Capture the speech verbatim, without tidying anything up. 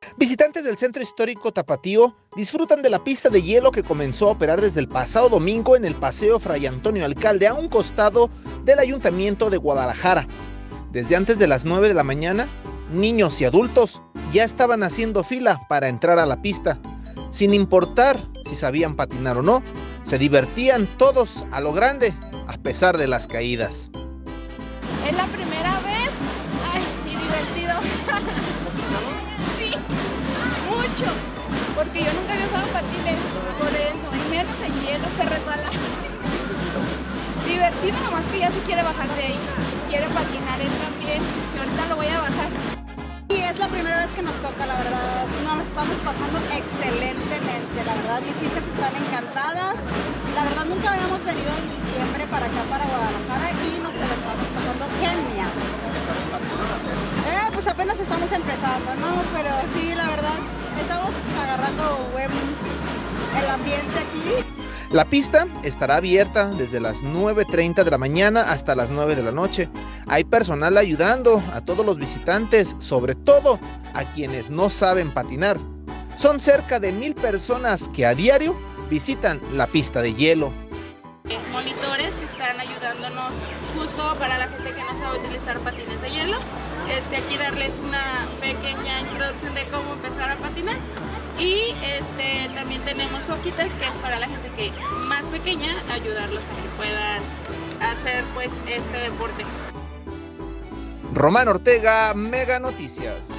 Visitantes del Centro Histórico Tapatío disfrutan de la pista de hielo que comenzó a operar desde el pasado domingo en el Paseo Fray Antonio Alcalde, a un costado del Ayuntamiento de Guadalajara. Desde antes de las nueve de la mañana, niños y adultos ya estaban haciendo fila para entrar a la pista. Sin importar si sabían patinar o no, se divertían todos a lo grande, a pesar de las caídas. Es la primera vez, ay, y divertido. Sí, mucho, porque yo nunca había usado patines, por eso, y menos en hielo, se resbala. Divertido, nomás que ya se quiere bajar de ahí, quiere patinar él también, y ahorita lo voy a bajar. Y es la primera vez que nos toca, la verdad, nos estamos pasando excelentemente, la verdad, mis hijas están encantadas, la verdad nunca habíamos venido en diciembre para acá, para Guadalajara, y nos la estamos pasando genial. Eh, pues apenas estamos empezando, ¿no? Pero sí, la verdad, estamos agarrando buen el ambiente aquí. La pista estará abierta desde las nueve treinta de la mañana hasta las nueve de la noche. Hay personal ayudando a todos los visitantes, sobre todo a quienes no saben patinar. Son cerca de mil personas que a diario visitan la pista de hielo. Monitores que están ayudándonos justo para la gente que no sabe utilizar patines de hielo. Este, aquí darles una pequeña introducción de cómo empezar a patinar. Y este, también tenemos foquitas, que es para la gente que más pequeña, ayudarlos a que puedan hacer pues este deporte. Román Ortega, Mega Noticias.